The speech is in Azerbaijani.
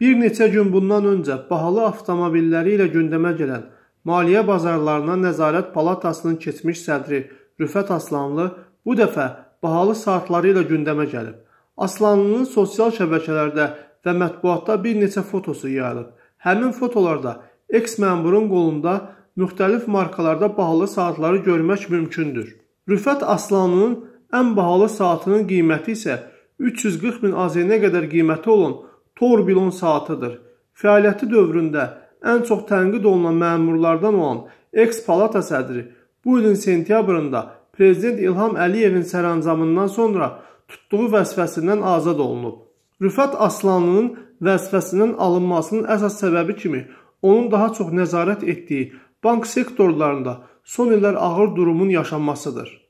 Bir neçə gün bundan öncə bahalı avtomobilləri ilə gündəmə gələn Maliyyə Bazarlarına Nəzarət Palatasının keçmiş sədri Rüfət Aslanlı bu dəfə bahalı saatları ilə gündəmə gəlib. Aslanlının sosial şəbəkələrdə və mətbuatda bir neçə fotosu yayılıb. Həmin fotolarda eks-məmurun qolunda müxtəlif markalarda bahalı saatları görmək mümkündür. Rüfət Aslanlının ən bahalı saatının qiyməti isə 340 min AZN qədər qiyməti olan Tourbillon saatıdır. Fəaliyyəti dövründə ən çox tənqid olunan məmurlardan olan eks-palata sədri bu ilin sentyabrında Prezident İlham Əliyevin sərəncamından sonra tutduğu vəzifəsindən azad olunub. Rüfət Aslanlının vəzifəsindən alınmasının əsas səbəbi kimi onun daha çox nəzarət etdiyi bank sektorlarında son illər ağır durumun yaşanmasıdır.